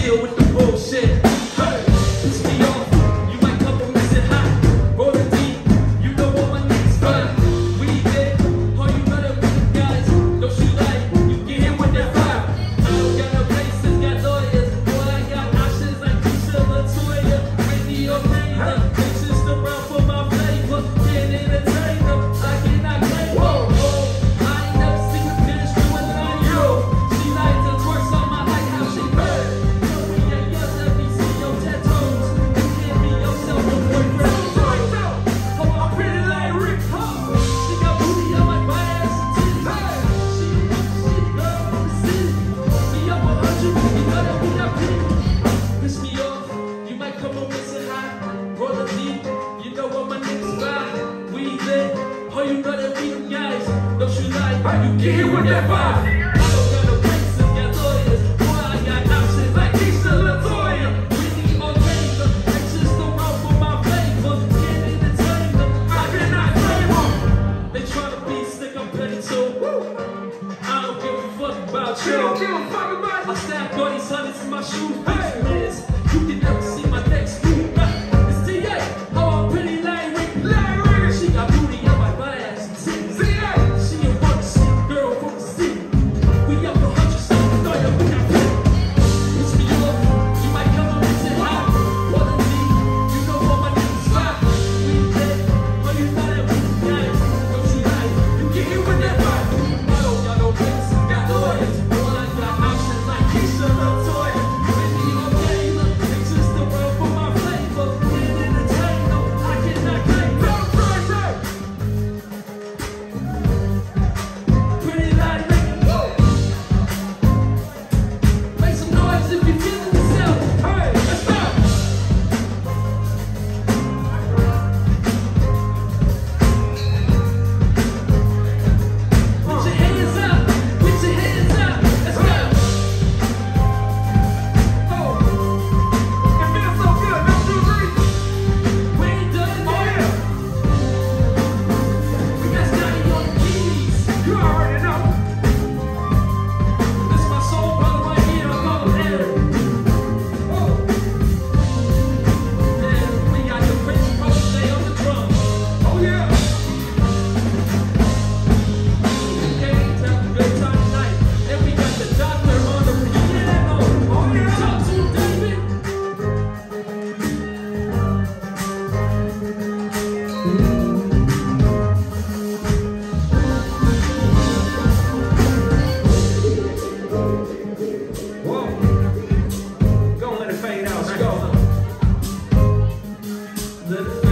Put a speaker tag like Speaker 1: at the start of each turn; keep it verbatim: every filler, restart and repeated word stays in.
Speaker 1: deal with the bullshit. Hey, piss me off. You might come from missing hot. Rolling deep. You know what my niggas run. We did. Oh, you know that we the guys. Don't shoot like you get hit with that fire. I don't got no racists, got lawyers. Boy, I got options like Keisha LaToya, Whitney O'Reilly. Bitches around for my flavor. Can't entertain them. I cannot claim them. Oh, I ain't never seen a bitch doing none of you. She likes to twerk some. I like how she heard. We ain't young, let me see your tattoos. You can't be yourself, no boyfriend. Oh, I'm pretty like Rick Hall. She got booty on my butt ass and titties. She, she, girl, from the city. Me up a hundred, you know that we not people. Piss me off, you might come on missing high. Rollin' deep, you know what my niggas ride. We lit, oh, you know that we them guys. Don't you like, you get hit with that vibe. I don't got no racists, got lawyers. Boy, I got options like Keisha LaToya, Whitney O'Reilly. Bitches around for my flavor. Can't entertain them, I cannot claim them. They tryna be slick, I'm petty too. I don't give a fuck about you. Don't give a fuck about you. I stack all these hundreds in my shoes. Hey, Liz, you can never see my next move. It's T A. Oh, I'm pretty like Rick. She got booty on my butt ass and titties. She a one shit girl from the city. We up a hundred, so we throw you with that pit. Piss me off, you might come on and say hi. Rolling deep, you know what my niggas ride. We dead, oh, you know that we the guys. Don't you like, you get hit with that vibe. I don't got no racists, got lawyers. Boy, I got options like Keisha LaToya, Whitney O'Reilly. Bitches around for my flavor. Can't entertain them, I cannot claim them. Pretty like Rick. Make some noise if you're feeling yourself. Hey, let's go. Put your hands up. Put your hands up. Let's go. Oh, it feels so good. Don't you agree? We ain't done yet. We got Scotty on the keys. You already know. This is my soul brother right here. I call him Aaron. Oh. And we got the Prince Protege on the drum. Oh yeah. Okay, have a good time tonight. Then we got the doctor on the piano. Oh yeah. Talk to him, David. Whoa. Go and let it fade out. Let's go. Let it